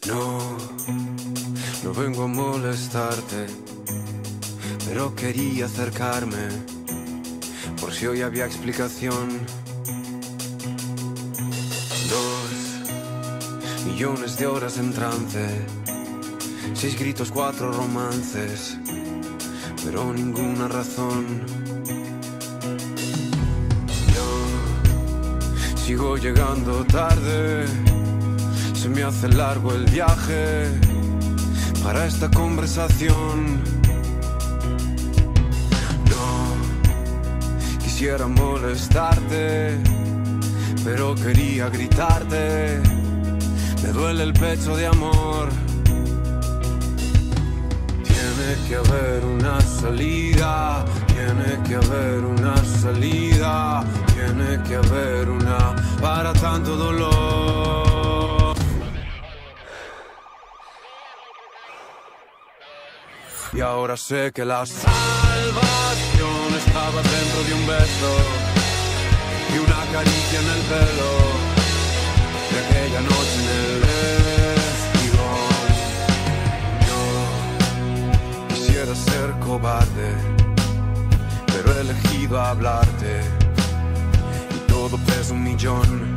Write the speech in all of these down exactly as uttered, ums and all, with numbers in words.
No, no vengo a molestarte, pero quería acercarme, por si hoy había explicación. Dos millones de horas en trance, seis gritos, cuatro romances, pero ninguna razón. Yo sigo llegando tarde, se me hace largo el viaje para esta conversación. No quisiera molestarte, pero quería gritarte. Me duele el pecho de amor. Tiene que haber una salida, tiene que haber una salida, tiene que haber una para tanto dolor. Y ahora sé que la salvación estaba dentro de un beso y una caricia en el pelo de aquella noche en el espigón. Yo quisiera ser cobarde, pero he elegido hablarte y todo pesa un millón.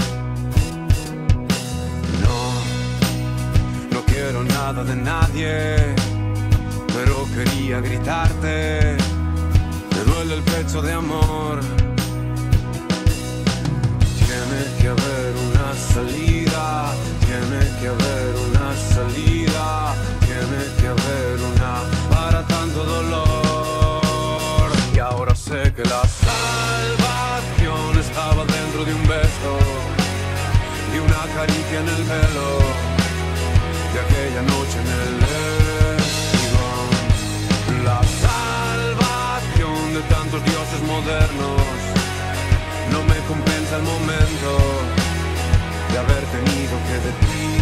No, no quiero nada de nadie, pero quería gritarte. Me duele el pecho de amor. Tiene que haber una salida, tiene que haber una salida, tiene que haber una para tanto dolor. Y ahora sé que la salvación estaba dentro de un beso y una caricia en el pelo de aquella noche en el espigón. La salvación de tantos dioses modernos no me compensa el momento de haber tenido que decir